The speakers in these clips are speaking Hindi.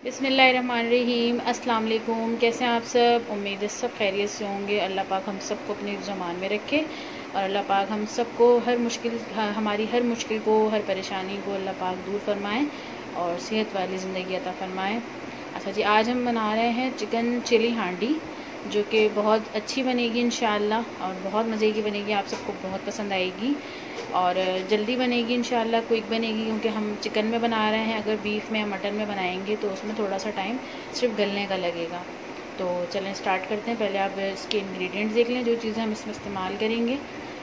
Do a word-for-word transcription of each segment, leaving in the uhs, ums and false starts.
बिस्मिल्लाहिर्रहमानिर्रहीम। अस्सलाम वालेकुम। कैसे हैं आप सब? उम्मीद है सब खैरियत से होंगे। अल्लाह पाक हम सबको अपने ज़मान में रखे और अल्लाह पाक हम सबको हर मुश्किल हमारी हर मुश्किल को, हर परेशानी को अल्लाह पाक दूर फरमाएँ और सेहत वाली ज़िंदगी अता फरमाएँ। अच्छा जी, आज हम बना रहे हैं चिकन चिली हांडी, जो कि बहुत अच्छी बनेगी इंशाअल्लाह और बहुत मज़े की बनेगी, आप सबको बहुत पसंद आएगी और जल्दी बनेगी इंशाअल्लाह, क्विक बनेगी, क्योंकि हम चिकन में बना रहे हैं। अगर बीफ में या मटन में बनाएंगे तो उसमें थोड़ा सा टाइम सिर्फ गलने का लगेगा। तो चलें स्टार्ट करते हैं। पहले आप इसके इंग्रेडिएंट्स देख लें, जो चीज़ें हम इसमें इस्तेमाल करेंगे।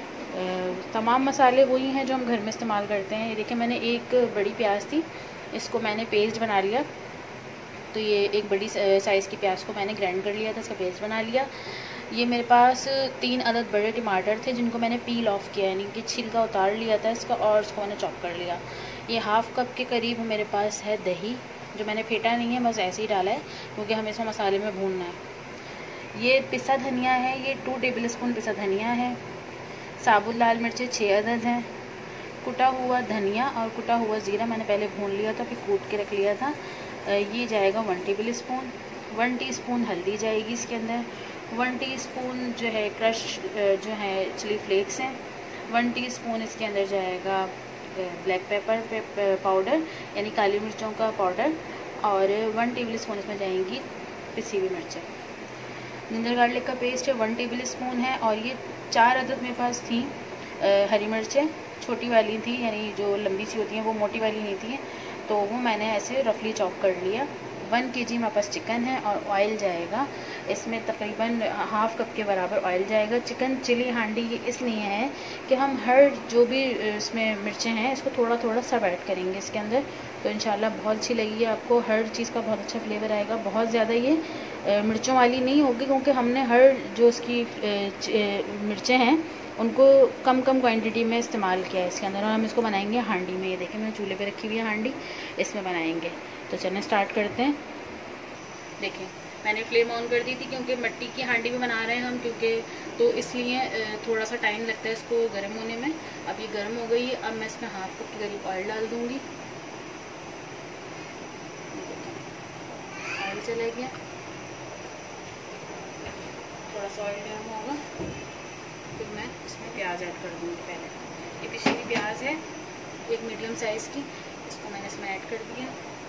तमाम मसाले वही हैं जो हम घर में इस्तेमाल करते हैं। ये देखिए, मैंने एक बड़ी प्याज थी, इसको मैंने पेस्ट बना लिया। तो ये एक बड़ी साइज़ की प्याज को मैंने ग्राइंड कर लिया था, इसका पेस्ट बना लिया। ये मेरे पास तीन अदद बड़े टमाटर थे, जिनको मैंने पील ऑफ किया, यानी कि छिलका उतार लिया था इसका, और उसको मैंने चॉप कर लिया। ये हाफ़ कप के करीब मेरे पास है दही, जो मैंने फेंटा नहीं है, बस ऐसे ही डाला है, क्योंकि हमें इसमें मसाले में भूनना है। ये पिसा धनिया है, ये टू टेबल स्पून पिसा धनिया है। साबुत लाल मिर्चें छः अदद हैं। कुटा हुआ धनिया और कुटा हुआ ज़ीरा मैंने पहले भून लिया था, फिर कूट के रख लिया था। ये जाएगा one tablespoon. One teaspoon हल्दी जाएगी इसके अंदर। वन टीस्पून जो है क्रश जो है चिली फ्लेक्स हैं। वन टीस्पून इसके अंदर जाएगा ब्लैक पेपर पाउडर, यानी काली मिर्चों का पाउडर, और वन टेबल स्पून इसमें जाएंगी पिसी हुई मिर्चें। जिंजर गार्लिक का पेस्ट है वन टेबल स्पून है। और ये चार अदद मेरे पास थी हरी मिर्चें, छोटी वाली थी, यानी जो लंबी सी होती हैं, वो मोटी वाली नहीं थी, तो वो मैंने ऐसे रफली चॉप कर लिया। वन के जी मेरे पास चिकन है और ऑयल जाएगा इसमें तकरीबन हाफ़ कप के बराबर ऑयल जाएगा। चिकन चिली हांडी ये इसलिए है कि हम हर जो भी इसमें मिर्चें हैं इसको थोड़ा थोड़ा सब ऐड करेंगे इसके अंदर, तो इंशाल्लाह बहुत अच्छी लगेगी आपको। हर चीज़ का बहुत अच्छा फ्लेवर आएगा। बहुत ज़्यादा ये मिर्चों वाली नहीं होगी, क्योंकि हमने हर जो इसकी मिर्चें हैं उनको कम कम क्वांटिटी में इस्तेमाल किया है इसके अंदर, और हम इसको बनाएंगे हांडी में। ये देखें, मैंने चूल्हे पे रखी हुई है हांडी, इसमें बनाएंगे। तो चलें स्टार्ट करते हैं। देखें, मैंने फ्लेम ऑन कर दी थी, क्योंकि मिट्टी की हांडी में बना रहे हैं हम, क्योंकि तो इसलिए थोड़ा सा टाइम लगता है इसको गर्म होने में। अब ये गर्म हो गई है। अब मैं इसमें हाफ कप के करीब ऑयल डाल दूँगी। ऑयल चला गया, थोड़ा सा ऑयल गर्म होगा, फिर मैं इसमें प्याज ऐड कर दूँगी। पहले ये पिसी हुई प्याज है एक मीडियम साइज़ की, इसको मैंने इसमें ऐड कर दिया।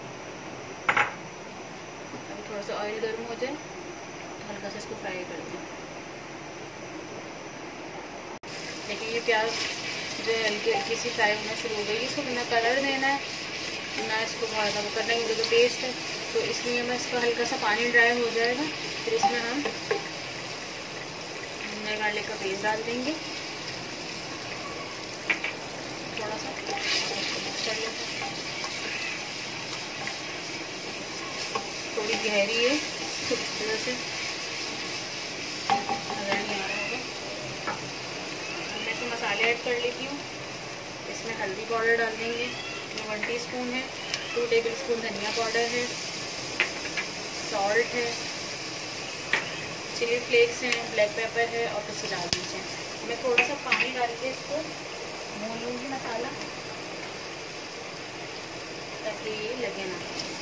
अभी थोड़ा सा ऑयल गर्म हो जाए तो हल्का सा इसको फ्राई कर दूँ। देखिए, ये प्याज जो है हल्की हल्की सी फ्राई होना शुरू हो गई। इसको ना कलर देना है, ना इसको बहुत ज़्यादा करना है, क्योंकि पेस्ट है, तो इसलिए मैं इसका हल्का सा पानी ड्राई हो जाएगा, फिर इसमें हम जिंजर गार्लिक का पेस्ट डाल देंगे। थोड़ा सा मिक्स कर लेते हैं। थोड़ी गहरी है, तो इस तरह से नजर नहीं आ रहा होगा। मैं इसमें मसाले ऐड कर लेती हूँ। इसमें हल्दी पाउडर डाल देंगे, इसमें वन टीस्पून है। टू टेबल स्पून धनिया पाउडर है, सॉल्ट है, चिली फ्लेक्स हैं, ब्लैक पेपर है और पिसी लाल मिर्च है। मैं थोड़ा सा पानी डाल के इसको भून लूँगी मसाला, ताकि ये लगे ना।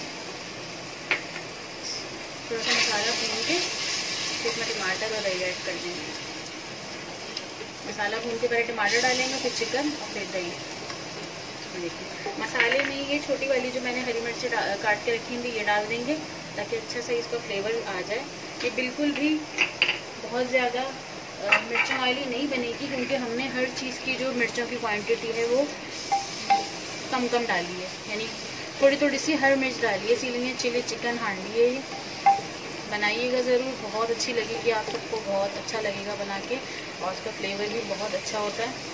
थोड़ा सा मसाला भून के फिर इसमें टमाटर और दही ऐड कर देंगे। मसाला भून के पहले टमाटर डालेंगे, फिर चिकन और फिर दही। देखिए, मसाले में ये छोटी वाली जो मैंने हरी मिर्ची काट के रखी थी ये डाल देंगे, ताकि अच्छा सा इसका फ्लेवर आ जाए। ये बिल्कुल भी बहुत ज़्यादा मिर्चों वाली नहीं बनेगी, क्योंकि हमने हर चीज़ की जो मिर्चों की क्वांटिटी है वो कम कम डाली है, यानी थोड़ी थोड़ी सी हर मिर्च डाली है, इसीलिए चिली चिकन हांडी है ये। बनाइएगा ज़रूर, बहुत अच्छी लगेगी, आप सबको बहुत अच्छा लगेगा बना के, और उसका फ्लेवर भी बहुत अच्छा होता है।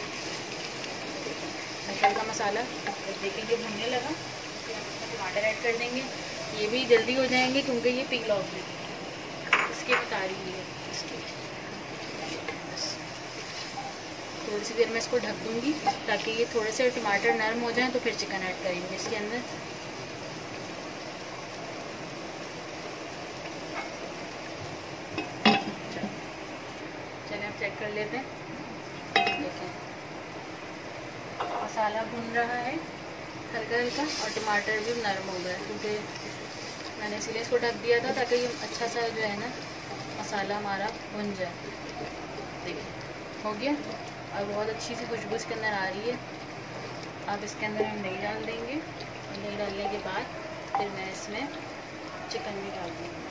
हल्का हल्का मसाला देखेंगे भुनने लगा, फिर हम इसमें टमाटर ऐड कर देंगे। ये भी जल्दी हो जाएंगे, क्योंकि ये पील ऑफ है, इसकी भी तारी हुई है इसकी। बस थोड़ी सी देर में इसको ढक दूँगी, ताकि ये थोड़े से टमाटर नरम हो जाएं, तो फिर चिकन ऐड करेंगे इसके अंदर। चलिए अब चेक कर लेते हैं। देखें, मसाला भुन रहा है, हल्का हल्का, और टमाटर भी नरम हो गया, क्योंकि मैंने इसीलिए इसको ढक दिया था ताकि ये अच्छा सा जो है ना मसाला हमारा भुन जाए। देखिए हो गया और बहुत अच्छी सी खुशबू इसके अंदर आ रही है। अब इसके अंदर हम दही डाल देंगे और दही डालने के बाद फिर मैं इसमें चिकन भी डाल दूँगी।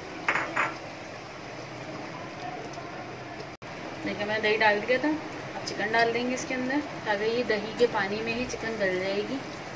देखिए मैंने दही डाल दिया था, अब चिकन डाल देंगे इसके अंदर ताकि ये दही के पानी में ही चिकन गल जाएगी।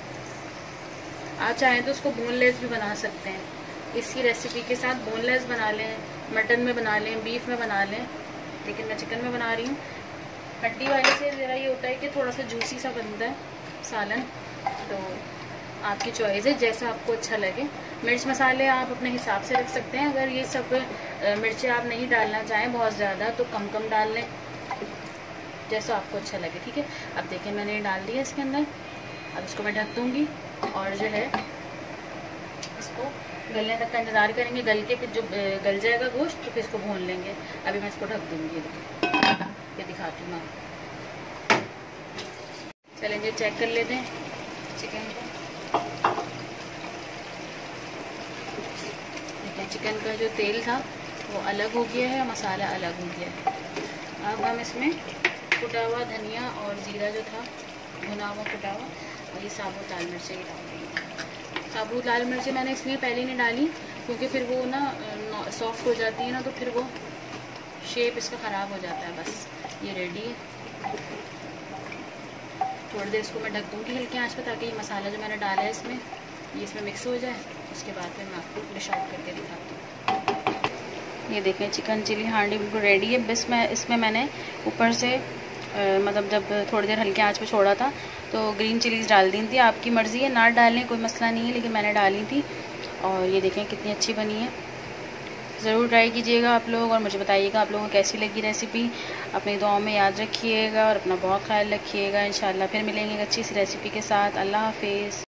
आप चाहें तो उसको बोनलेस भी बना सकते हैं, इसी रेसिपी के साथ बोनलेस बना लें, मटन में बना लें, बीफ में बना लें, लेकिन मैं चिकन में बना रही हूँ। हड्डी वाले से ज़रा ये होता है कि थोड़ा सा जूसी सा बनता है सालन, तो आपकी चॉइस है जैसा आपको अच्छा लगे। मिर्च मसाले आप अपने हिसाब से रख सकते हैं, अगर ये सब मिर्चें आप नहीं डालना चाहें बहुत ज़्यादा तो कम कम डाल लें, जैसा आपको अच्छा लगे। ठीक है, अब देखिए मैंने डाल दिया इसके अंदर। अब इसको मैं ढक दूँगी और जो है इसको गलने तक का इंतज़ार करेंगे। गल के फिर जो गल जाएगा गोश्त तो फिर इसको भून लेंगे। अभी मैं इसको ढक दूँगी, ये दिखाती हूँ मैं। चलेंगे चेक कर लेते हैं चिकन को। देखिए चिकन का जो तेल था वो अलग हो गया है, मसाला अलग हो गया है। अब हम इसमें कुटा हुआ धनिया और ज़ीरा जो था भुना हुआ कुटा हुआ, और ये साबुत लाल मिर्चें डाल देंगे। साबुत लाल मिर्चें मैंने इसलिए पहले नहीं डाली क्योंकि फिर वो ना सॉफ्ट हो जाती है ना, तो फिर वो शेप इसका ख़राब हो जाता है। बस ये रेडी है। थोड़ी देर इसको मैं ढक दूँगी हल्के आंच पे ताकि ये मसाला जो मैंने डाला है इसमें ये इसमें मिक्स हो जाए। उसके बाद फिर मैं आपको डिश आउट करके दिखाती हूँ। ये देखें चिकन चिली हांडी बिल्कुल रेडी है। बस मैं इसमें मैंने ऊपर से आ, मतलब जब थोड़ी देर हल्के आंच पे छोड़ा था तो ग्रीन चिलीज़ डाल दी थी। आपकी मर्ज़ी है ना डालने, कोई मसला नहीं है, लेकिन मैंने डाली थी। और ये देखें कितनी अच्छी बनी है। ज़रूर ट्राई कीजिएगा आप लोग और मुझे बताइएगा आप लोगों को कैसी लगी रेसिपी। अपनी दुआओं में याद रखिएगा और अपना बहुत ख्याल रखिएगा। इंशाल्लाह फिर मिलेंगे एक अच्छी सी रेसिपी के साथ। अल्लाह हाफिज़।